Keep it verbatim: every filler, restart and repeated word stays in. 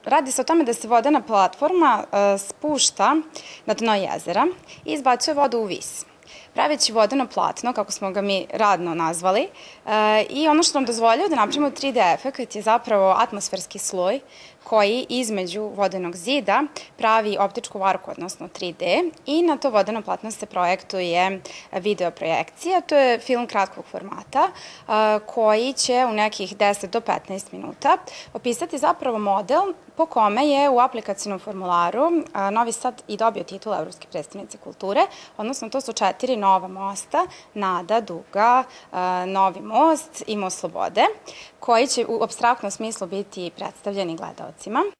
Radi se o tome da se vodena platforma spušta na dno jezera i izbacuje vodu u vis, praveći vodeno platno, kako smo ga mi radno nazvali, i ono što nam dozvoljava da napravimo tri D efekt je zapravo atmosferski sloj koji između vodenog zida pravi optičku varku, odnosno tri D, i na to vodeno platno se projektuje video projekcija. To je film kratkog formata koji će u nekih deset do petnaest minuta opisati zapravo model po kome je u aplikacijnom formularu Novi Sad i dobio titul Evropske predstavnice kulture, odnosno to su četiri nova mosta, Nada, Duga, Novi most i Most Slobode, koji će u apstraktnom smislu biti predstavljeni gledalcima.